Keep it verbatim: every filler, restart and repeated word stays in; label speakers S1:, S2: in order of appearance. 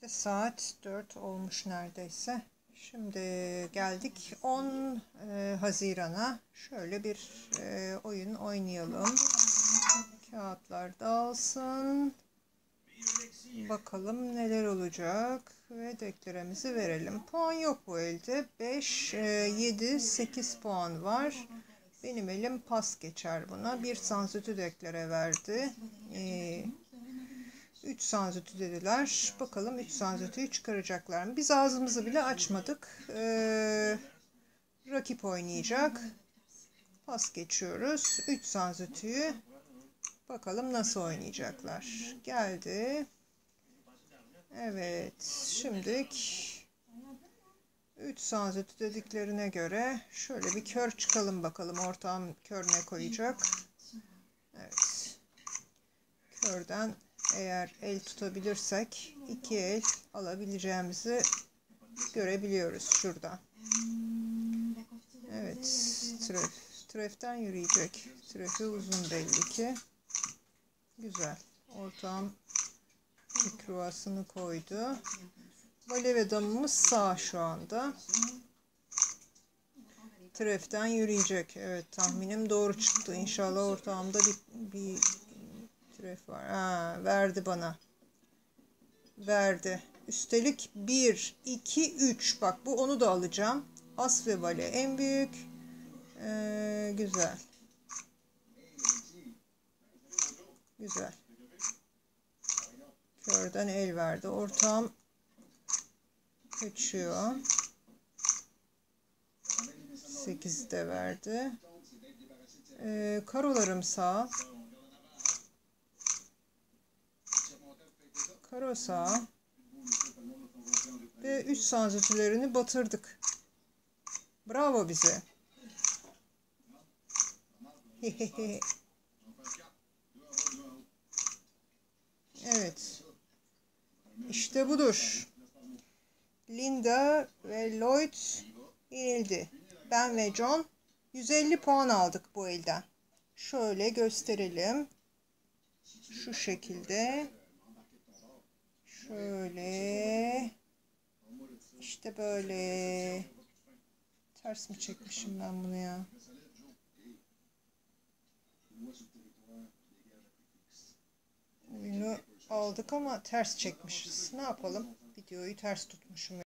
S1: Saat dört olmuş neredeyse. Şimdi geldik on e, Haziran'a. Şöyle bir e, oyun oynayalım. Kağıtlar dağılsın. Bakalım neler olacak. Ve deklaremizi verelim. Puan yok bu elde. beş, yedi, sekiz puan var. Benim elim pas geçer buna. Bir sansütü deklare verdi. Eee üç sanzütü dediler. Bakalım üç sanzütüyü çıkaracaklar mı? Biz ağzımızı bile açmadık. Ee, rakip oynayacak. Pas geçiyoruz. üç sanzütüyü. Bakalım nasıl oynayacaklar. Geldi. Evet. Şimdilik üç sanzütü dediklerine göre şöyle bir kör çıkalım bakalım. Ortağım kör ne koyacak? Evet. Körden eğer el tutabilirsek iki el alabileceğimizi görebiliyoruz şuradan. Evet, tref. Treften yürüyecek. Trefi uzun belli ki. Güzel. Ortağım mikruvasını koydu. Vale ve damımız sağ şu anda. Treften yürüyecek. Evet, tahminim doğru çıktı. İnşallah ortağımda bir, bir tref var. Ha, verdi bana. Verdi. Üstelik bir, iki, üç. Bak bu onu da alacağım. As ve vale en büyük. Ee, güzel. Güzel. Körden el verdi. Ortağım kaçıyor. sekiz de verdi. Ee, karolarım sağ. Karo sağ. Ve üç sanzütülerini batırdık. Bravo bize. Evet. İşte budur. Linda ve Lloyd yenildi. Ben ve John yüz elli puan aldık bu elden. Şöyle gösterelim. Şu şekilde. Şöyle. İşte böyle. Ters mi çekmişim ben bunu ya? Oyunu aldık ama ters çekmişiz. Ne yapalım? Videoyu ters tutmuşum.